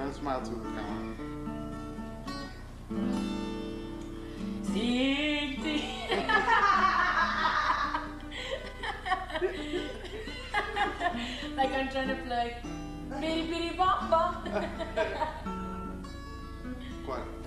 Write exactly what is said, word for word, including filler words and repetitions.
and smile to the camera. Tick, tick. Like I'm trying to play bitty bitty bop bop. What?